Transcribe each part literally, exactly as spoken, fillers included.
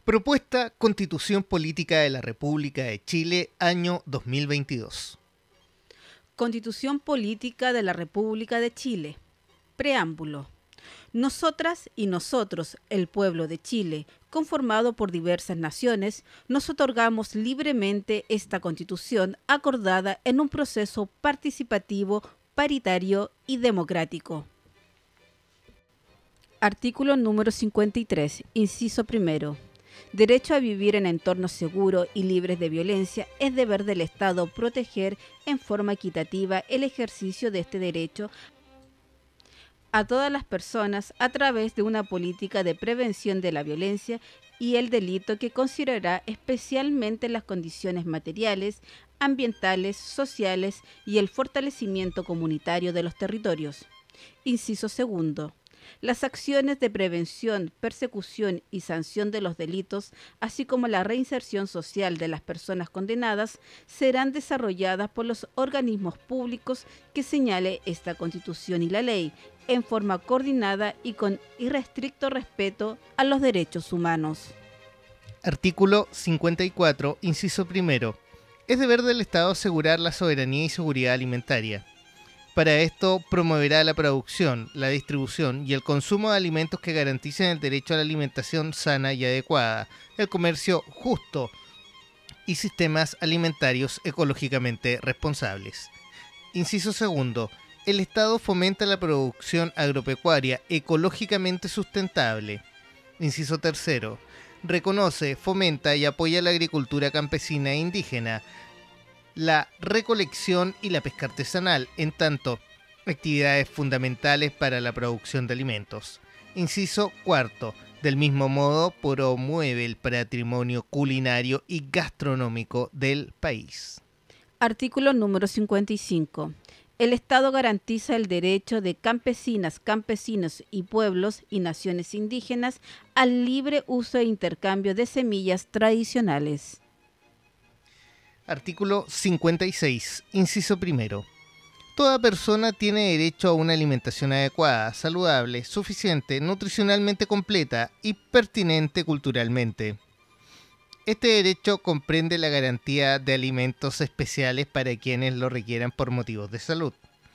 Propuesta Constitución Política de la República de Chile, año dos mil veintidós. Constitución Política de la República de Chile. Preámbulo. Nosotras y nosotros, el pueblo de Chile, conformado por diversas naciones, nos otorgamos libremente esta Constitución acordada en un proceso participativo, paritario y democrático. Artículo número cincuenta y tres, inciso primero. Derecho a vivir en entornos seguros y libres de violencia. Es deber del Estado proteger en forma equitativa el ejercicio de este derecho a todas las personas a través de una política de prevención de la violencia y el delito que considerará especialmente las condiciones materiales, ambientales, sociales y el fortalecimiento comunitario de los territorios. Inciso segundo. Las acciones de prevención, persecución y sanción de los delitos, así como la reinserción social de las personas condenadas, serán desarrolladas por los organismos públicos que señale esta Constitución y la ley, en forma coordinada y con irrestricto respeto a los derechos humanos. Artículo cincuenta y cuatro, inciso primero. Es deber del Estado asegurar la soberanía y seguridad alimentaria. Para esto, promoverá la producción, la distribución y el consumo de alimentos que garanticen el derecho a la alimentación sana y adecuada, el comercio justo y sistemas alimentarios ecológicamente responsables. Inciso segundo. El Estado fomenta la producción agropecuaria ecológicamente sustentable. Inciso tercero. Reconoce, fomenta y apoya la agricultura campesina e indígena, la recolección y la pesca artesanal, en tanto actividades fundamentales para la producción de alimentos. Inciso cuarto. Del mismo modo, promueve el patrimonio culinario y gastronómico del país. Artículo número cincuenta y cinco. El Estado garantiza el derecho de campesinas, campesinos y pueblos y naciones indígenas al libre uso e intercambio de semillas tradicionales. Artículo cincuenta y seis, inciso primero. Toda persona tiene derecho a una alimentación adecuada, saludable, suficiente, nutricionalmente completa y pertinente culturalmente. Este derecho comprende la garantía de alimentos especiales para quienes lo requieran por motivos de salud.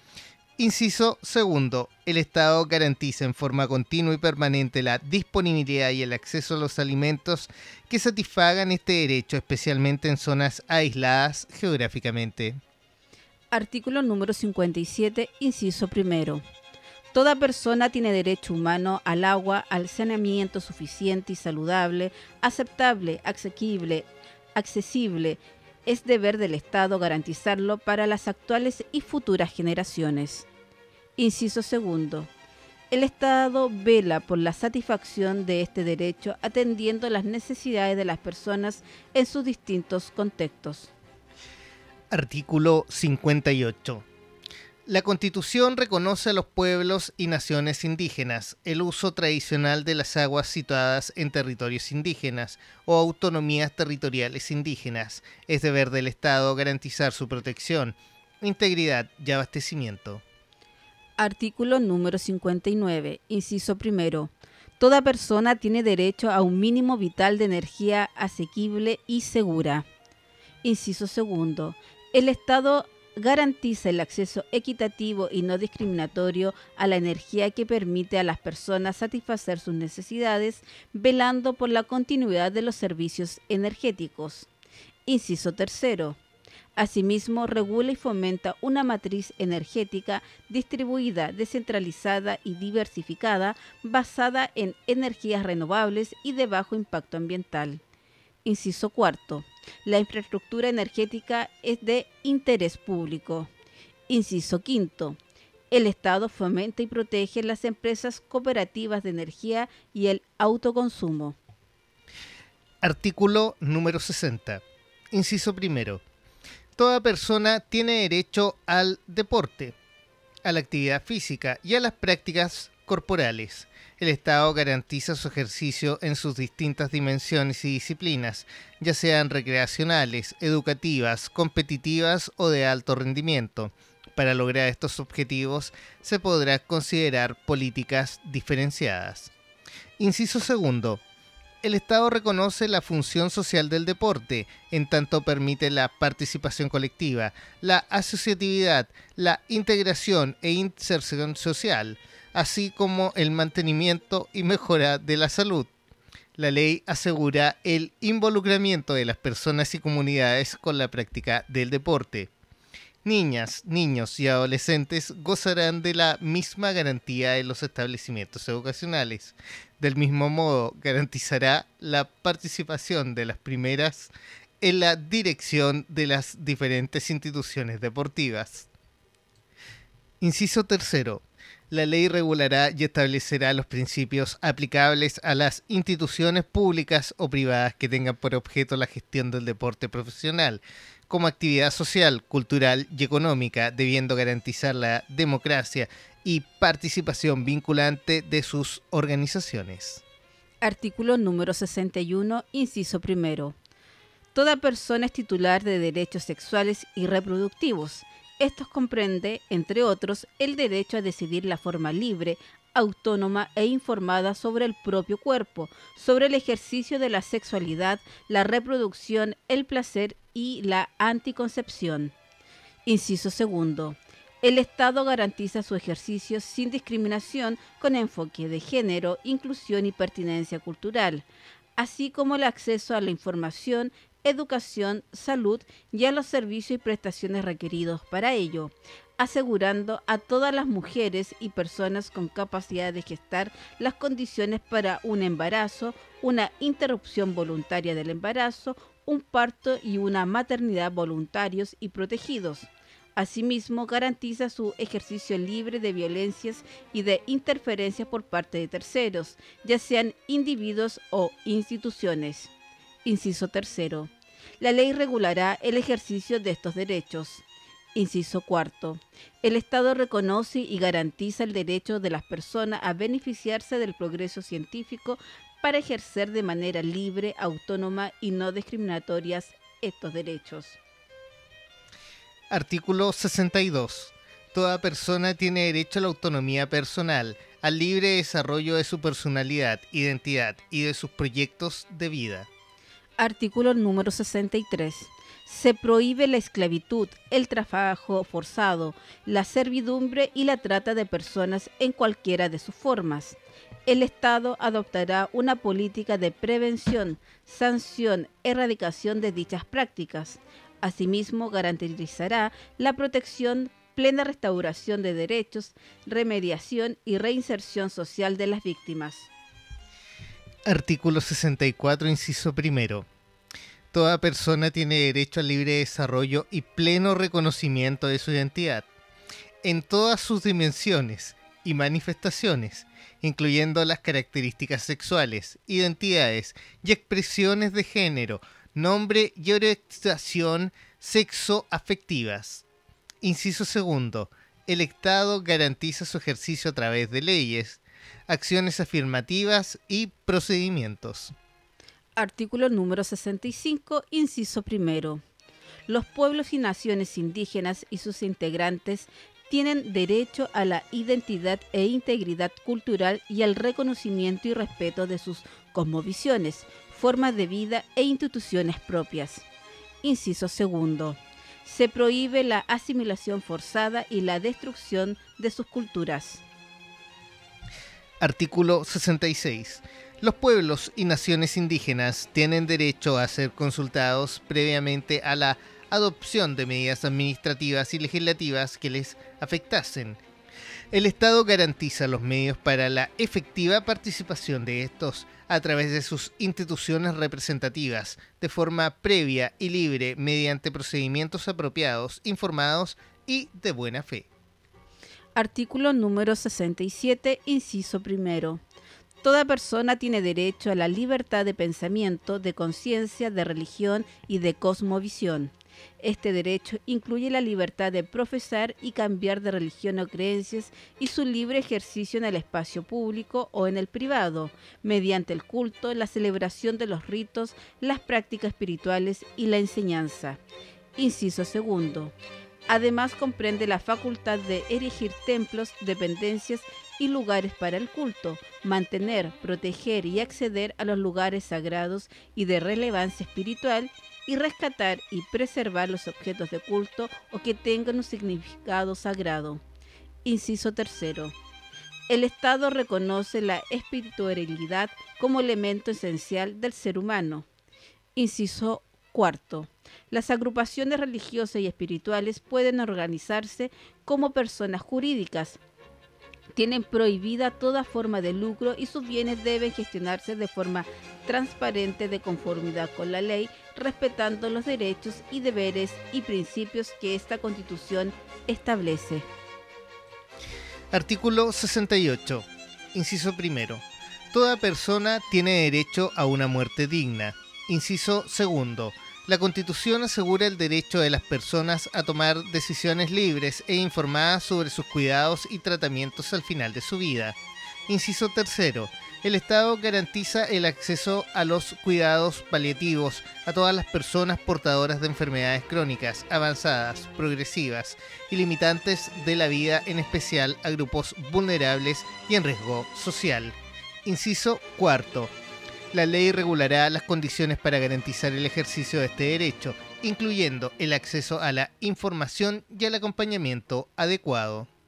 Inciso segundo. El Estado garantiza en forma continua y permanente la disponibilidad y el acceso a los alimentos que satisfagan este derecho, especialmente en zonas aisladas geográficamente. Artículo número cincuenta y siete, inciso primero. Toda persona tiene derecho humano al agua, al saneamiento suficiente y saludable, aceptable, asequible, accesible. Es deber del Estado garantizarlo para las actuales y futuras generaciones. Inciso segundo. El Estado vela por la satisfacción de este derecho atendiendo las necesidades de las personas en sus distintos contextos. Artículo cincuenta y ocho. La Constitución reconoce a los pueblos y naciones indígenas el uso tradicional de las aguas situadas en territorios indígenas o autonomías territoriales indígenas. Es deber del Estado garantizar su protección, integridad y abastecimiento. Artículo número cincuenta y nueve, inciso primero. Toda persona tiene derecho a un mínimo vital de energía asequible y segura. Inciso segundo. El Estado garantiza el acceso equitativo y no discriminatorio a la energía que permite a las personas satisfacer sus necesidades, velando por la continuidad de los servicios energéticos. Inciso tercero. Asimismo, regula y fomenta una matriz energética distribuida, descentralizada y diversificada, basada en energías renovables y de bajo impacto ambiental. Inciso cuarto. La infraestructura energética es de interés público. Inciso quinto. El Estado fomenta y protege las empresas cooperativas de energía y el autoconsumo. Artículo número sesenta. Inciso primero. Toda persona tiene derecho al deporte, a la actividad física y a las prácticas corporales. El Estado garantiza su ejercicio en sus distintas dimensiones y disciplinas, ya sean recreacionales, educativas, competitivas o de alto rendimiento. Para lograr estos objetivos se podrá considerar políticas diferenciadas. Inciso segundo. El Estado reconoce la función social del deporte, en tanto permite la participación colectiva, la asociatividad, la integración e inserción social, así como el mantenimiento y mejora de la salud. La ley asegura el involucramiento de las personas y comunidades con la práctica del deporte. Niñas, niños y adolescentes gozarán de la misma garantía en los establecimientos educacionales. Del mismo modo, garantizará la participación de las primeras en la dirección de las diferentes instituciones deportivas. Inciso tercero. La ley regulará y establecerá los principios aplicables a las instituciones públicas o privadas que tengan por objeto la gestión del deporte profesional, como actividad social, cultural y económica, debiendo garantizar la democracia y participación vinculante de sus organizaciones. Artículo número sesenta y uno, inciso primero. Toda persona es titular de derechos sexuales y reproductivos. Estos comprende, entre otros, el derecho a decidir la forma libre, autónoma e informada sobre el propio cuerpo, sobre el ejercicio de la sexualidad, la reproducción, el placer y la anticoncepción. Inciso segundo. El Estado garantiza su ejercicio sin discriminación con enfoque de género, inclusión y pertinencia cultural, así como el acceso a la información, educación, salud y a los servicios y prestaciones requeridos para ello, asegurando a todas las mujeres y personas con capacidad de gestar las condiciones para un embarazo, una interrupción voluntaria del embarazo, un parto y una maternidad voluntarios y protegidos. Asimismo, garantiza su ejercicio libre de violencias y de interferencias por parte de terceros, ya sean individuos o instituciones. Inciso tercero. La ley regulará el ejercicio de estos derechos. Inciso cuarto. El Estado reconoce y garantiza el derecho de las personas a beneficiarse del progreso científico para ejercer de manera libre, autónoma y no discriminatorias estos derechos. Artículo sesenta y dos. Toda persona tiene derecho a la autonomía personal, al libre desarrollo de su personalidad, identidad y de sus proyectos de vida. Artículo número sesenta y tres. Se prohíbe la esclavitud, el trabajo forzado, la servidumbre y la trata de personas en cualquiera de sus formas. El Estado adoptará una política de prevención, sanción, erradicación de dichas prácticas. Asimismo, garantizará la protección, plena restauración de derechos, remediación y reinserción social de las víctimas. Artículo sesenta y cuatro, inciso primero. Toda persona tiene derecho al libre desarrollo y pleno reconocimiento de su identidad, en todas sus dimensiones y manifestaciones, incluyendo las características sexuales, identidades y expresiones de género, nombre y orientación sexoafectivas. Inciso segundo. El Estado garantiza su ejercicio a través de leyes, acciones afirmativas y procedimientos. Artículo número sesenta y cinco, inciso primero. Los pueblos y naciones indígenas y sus integrantes tienen derecho a la identidad e integridad cultural y al reconocimiento y respeto de sus cosmovisiones, formas de vida e instituciones propias. Inciso segundo. Se prohíbe la asimilación forzada y la destrucción de sus culturas. Artículo sesenta y seis. Los pueblos y naciones indígenas tienen derecho a ser consultados previamente a la adopción de medidas administrativas y legislativas que les afectasen. El Estado garantiza los medios para la efectiva participación de estos a través de sus instituciones representativas, de forma previa y libre mediante procedimientos apropiados, informados y de buena fe. Artículo número sesenta y siete, inciso primero. Toda persona tiene derecho a la libertad de pensamiento, de conciencia, de religión y de cosmovisión. Este derecho incluye la libertad de profesar y cambiar de religión o creencias y su libre ejercicio en el espacio público o en el privado, mediante el culto, la celebración de los ritos, las prácticas espirituales y la enseñanza. Inciso segundo. Además comprende la facultad de erigir templos, dependencias y lugares para el culto, mantener, proteger y acceder a los lugares sagrados y de relevancia espiritual, y rescatar y preservar los objetos de culto o que tengan un significado sagrado. Inciso tercero. El Estado reconoce la espiritualidad como elemento esencial del ser humano. Inciso cuarto. Las agrupaciones religiosas y espirituales pueden organizarse como personas jurídicas. Tienen prohibida toda forma de lucro y sus bienes deben gestionarse de forma transparente de conformidad con la ley, respetando los derechos y deberes y principios que esta Constitución establece. Artículo sesenta y ocho. Inciso primero. Toda persona tiene derecho a una muerte digna. Inciso segundo. La Constitución asegura el derecho de las personas a tomar decisiones libres e informadas sobre sus cuidados y tratamientos al final de su vida. Inciso tercero. El Estado garantiza el acceso a los cuidados paliativos a todas las personas portadoras de enfermedades crónicas, avanzadas, progresivas y limitantes de la vida, en especial a grupos vulnerables y en riesgo social. Inciso cuarto. La ley regulará las condiciones para garantizar el ejercicio de este derecho, incluyendo el acceso a la información y al acompañamiento adecuado.